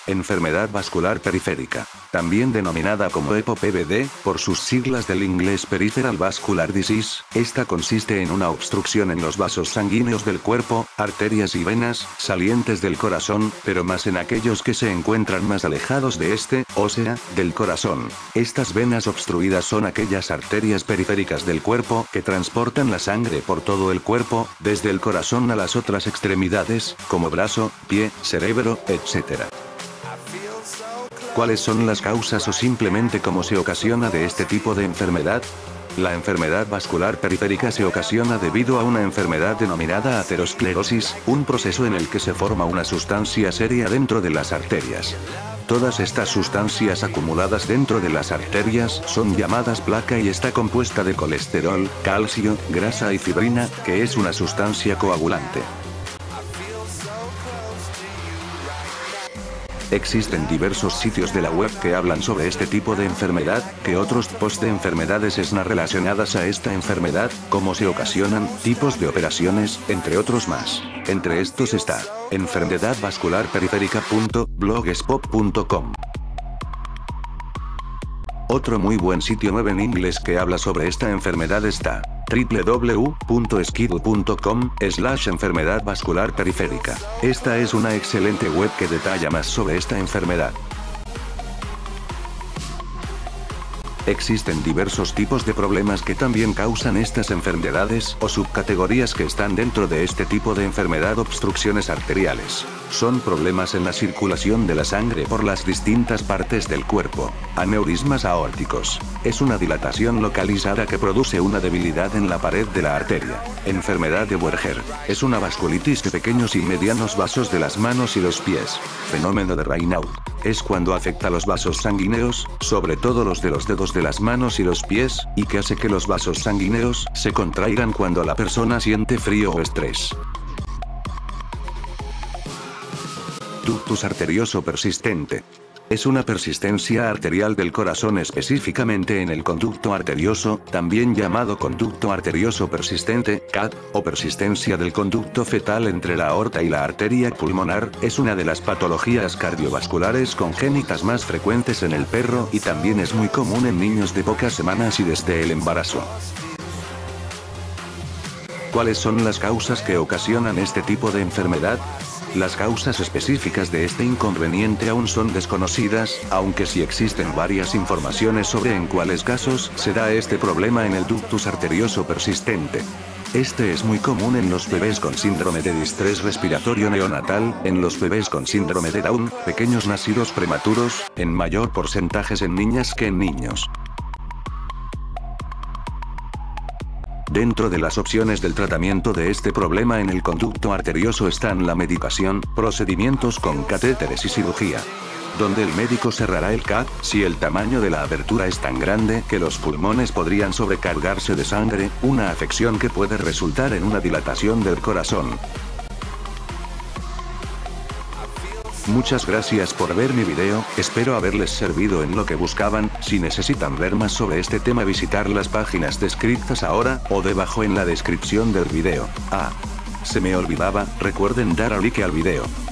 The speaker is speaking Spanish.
Enfermedad vascular periférica. También denominada como EPO-PVD, por sus siglas del inglés Peripheral Vascular Disease, esta consiste en una obstrucción en los vasos sanguíneos del cuerpo, arterias y venas, salientes del corazón, pero más en aquellos que se encuentran más alejados de este, o sea, del corazón. Estas venas obstruidas son aquellas arterias periféricas del cuerpo que transportan la sangre por todo el cuerpo, desde el corazón a las otras extremidades, como brazo, pie, cerebro, etc. ¿Cuáles son las causas o simplemente cómo se ocasiona de este tipo de enfermedad? La enfermedad vascular periférica se ocasiona debido a una enfermedad denominada aterosclerosis, un proceso en el que se forma una sustancia seria dentro de las arterias. Todas estas sustancias acumuladas dentro de las arterias son llamadas placa y está compuesta de colesterol, calcio, grasa y fibrina, que es una sustancia coagulante. Existen diversos sitios de la web que hablan sobre este tipo de enfermedad, que otros tipos de enfermedades están relacionadas a esta enfermedad, cómo se ocasionan, tipos de operaciones, entre otros más. Entre estos está enfermedadvascularperiférica.blogspot.com. Otro muy buen sitio web en inglés que habla sobre esta enfermedad está www.skidu.com/enfermedad vascular periférica. Esta es una excelente web que detalla más sobre esta enfermedad. Existen diversos tipos de problemas que también causan estas enfermedades, o subcategorías que están dentro de este tipo de enfermedad: obstrucciones arteriales. Son problemas en la circulación de la sangre por las distintas partes del cuerpo. Aneurismas aórticos. Es una dilatación localizada que produce una debilidad en la pared de la arteria. Enfermedad de Buerger. Es una vasculitis de pequeños y medianos vasos de las manos y los pies. Fenómeno de Raynaud. Es cuando afecta los vasos sanguíneos, sobre todo los de los dedos de las manos y los pies, y que hace que los vasos sanguíneos se contraigan cuando la persona siente frío o estrés. Ductus arterioso persistente. Es una persistencia arterial del corazón, específicamente en el conducto arterioso, también llamado conducto arterioso persistente, CAP, o persistencia del conducto fetal entre la aorta y la arteria pulmonar. Es una de las patologías cardiovasculares congénitas más frecuentes en el perro y también es muy común en niños de pocas semanas y desde el embarazo. ¿Cuáles son las causas que ocasionan este tipo de enfermedad? Las causas específicas de este inconveniente aún son desconocidas, aunque sí existen varias informaciones sobre en cuáles casos se da este problema en el ductus arterioso persistente. Este es muy común en los bebés con síndrome de distrés respiratorio neonatal, en los bebés con síndrome de Down, pequeños nacidos prematuros, en mayor porcentajes en niñas que en niños. Dentro de las opciones del tratamiento de este problema en el conducto arterioso están la medicación, procedimientos con catéteres y cirugía, donde el médico cerrará el CAP si el tamaño de la abertura es tan grande que los pulmones podrían sobrecargarse de sangre, una afección que puede resultar en una dilatación del corazón. Muchas gracias por ver mi video, espero haberles servido en lo que buscaban. Si necesitan ver más sobre este tema, visitar las páginas descritas ahora, o debajo en la descripción del video. Se me olvidaba, recuerden dar a like al video.